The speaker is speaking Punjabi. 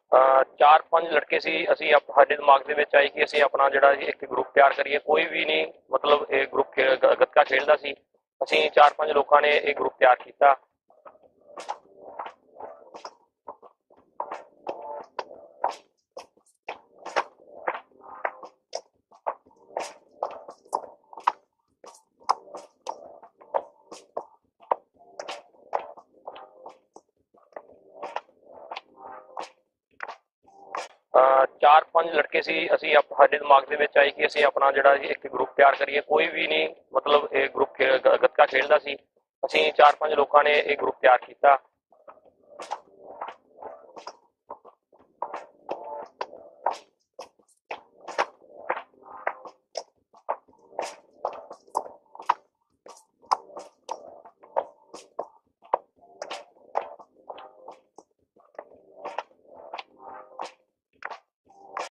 ਚਾਰ ਪੰਜ ਲੜਕੇ ਸੀ ਅਸੀਂ। ਸਾਡੇ ਦਿਮਾਗ ਦੇ ਵਿੱਚ ਆਈ ਕਿ ਅਸੀਂ ਆਪਣਾ ਜਿਹੜਾ ਇੱਕ ਗਰੁੱਪ ਤਿਆਰ ਕਰੀਏ। ਕੋਈ ਵੀ ਨਹੀਂ ਮਤਲਬ ਇਹ ਗਰੁੱਪ ਗੱਤਕਾ ਖੇਡਦਾ ਸੀ। ਅਸੀਂ ਚਾਰ ਪੰਜ ਲੋਕਾਂ ਨੇ ਇਹ ਗਰੁੱਪ ਤਿਆਰ ਕੀਤਾ। ਚਾਰ ਪੰਜ ਲੜਕੇ ਸੀ ਅਸੀਂ। ਸਾਡੇ ਦਿਮਾਗ ਦੇ ਵਿੱਚ ਆਈ ਕਿ ਅਸੀਂ ਆਪਣਾ ਜਿਹੜਾ ਇੱਕ ਗਰੁੱਪ ਤਿਆਰ ਕਰੀਏ। ਕੋਈ ਵੀ ਨਹੀਂ ਮਤਲਬ ਇਹ ਗਰੁੱਪ ਗੱਤਕਾ ਖੇਡਦਾ ਸੀ। ਅਸੀਂ ਚਾਰ ਪੰਜ ਲੋਕਾਂ ਨੇ ਇਹ ਗਰੁੱਪ ਤਿਆਰ ਕੀਤਾ।